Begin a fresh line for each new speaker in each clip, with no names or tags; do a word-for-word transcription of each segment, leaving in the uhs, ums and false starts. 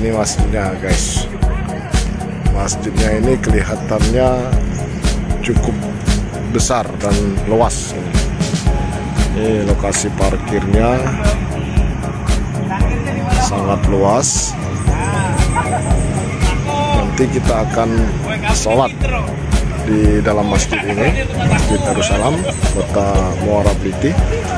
ini masjidnya guys. Masjidnya ini kelihatannya cukup besar dan luas. Ini lokasi parkirnya sangat luas. Nanti kita akan sholat di dalam masjid ini, Masjid Darussalam, Kota Muara Bliti.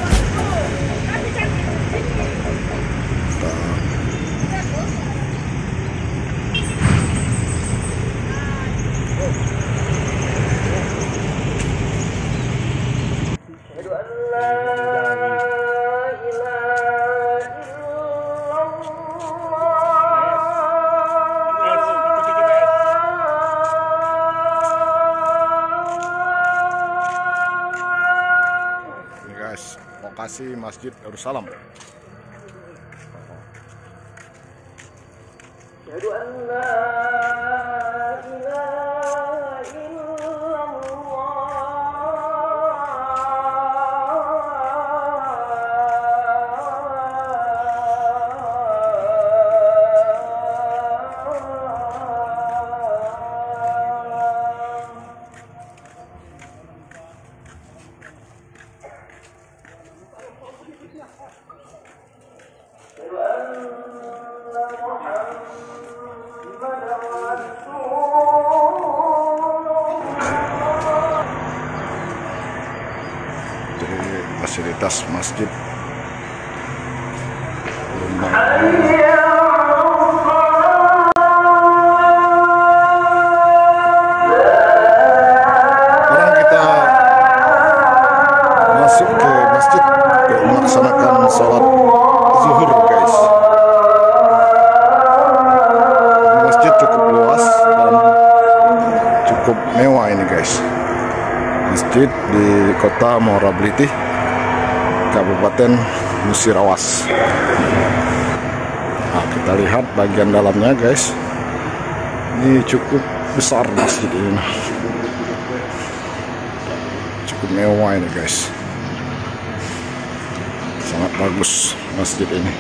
Lokasi Masjid Darussalam. Fasilitas masjid sekarang kita masuk ke masjid untuk melaksanakan sholat zuhur guys. Masjid cukup luas dan cukup mewah ini guys. Masjid di Kota Muara Bliti, Kabupaten Musirawas. Nah, kita lihat bagian dalamnya guys. Ini cukup besar masjid ini, cukup mewah ini guys. Sangat bagus masjid ini.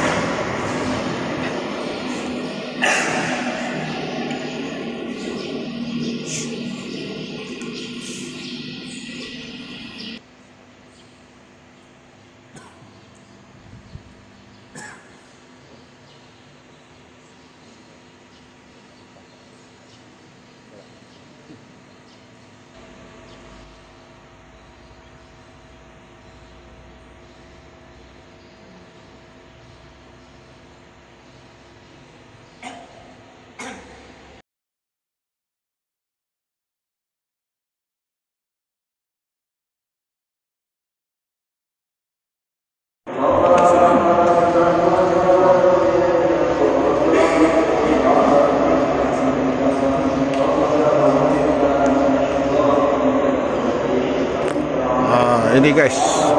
Ini guys,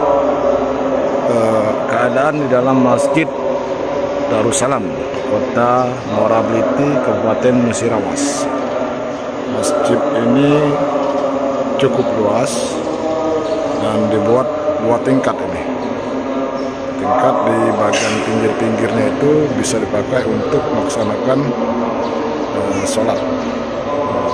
eh, keadaan di dalam Masjid Darussalam, Kota Muara Bliti, Kabupaten Musirawas. Masjid ini cukup luas dan dibuat dua tingkat ini. Tingkat di bagian pinggir-pinggirnya itu bisa dipakai untuk melaksanakan eh, sholat.